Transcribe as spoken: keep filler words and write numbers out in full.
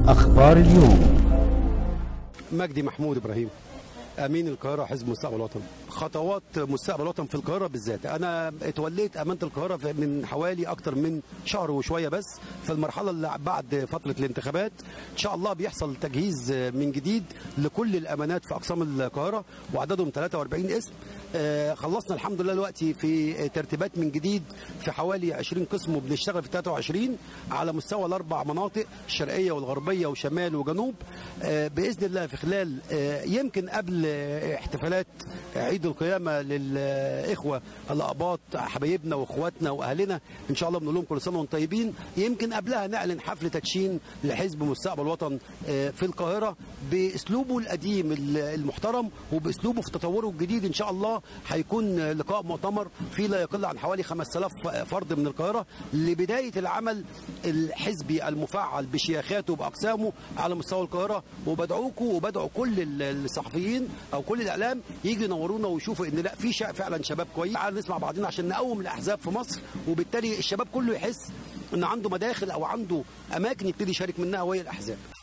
أخبار اليوم. مجدي محمود إبراهيم، أمين القاهرة حزب مستقبل الوطن. خطوات مستقبل الوطن في القاهرة بالذات، أنا اتوليت أمانة القاهرة من حوالي أكتر من شهر وشوية بس، في المرحلة اللي بعد فترة الانتخابات إن شاء الله بيحصل تجهيز من جديد لكل الأمانات في أقسام القاهرة وعددهم ثلاثة وأربعين اسم. خلصنا الحمد لله دلوقتي في ترتيبات من جديد في حوالي عشرين قسم، وبنشتغل في ثلاثة وعشرين على مستوى الأربع مناطق، الشرقية والغربية وشمال وجنوب. بإذن الله في خلال يمكن قبل احتفالات عيد القيامة للإخوة الأقباط حبايبنا وإخواتنا وأهلنا، إن شاء الله بنقول لهم كل سنة وأنتم طيبين. يمكن قبلها نعلن حفل تدشين لحزب مستقبل الوطن في القاهرة بأسلوبه القديم المحترم وبأسلوبه في تطوره الجديد. إن شاء الله هيكون لقاء مؤتمر فيه لا يقل عن حوالي خمسة آلاف فرد من القاهرة لبداية العمل الحزبي المفعل بشياخاته وبأقسامه على مستوى القاهرة. وبدعوكم وبدعو كل الصحفيين أو كل الإعلام يجي ينورونا ويشوفوا إن لا في فعلا شباب كويس. تعالوا نسمع بعضنا عشان نقوم الأحزاب في مصر، وبالتالي الشباب كله يحس إن عنده مداخل أو عنده أماكن يبتدي يشارك منها وهي الأحزاب.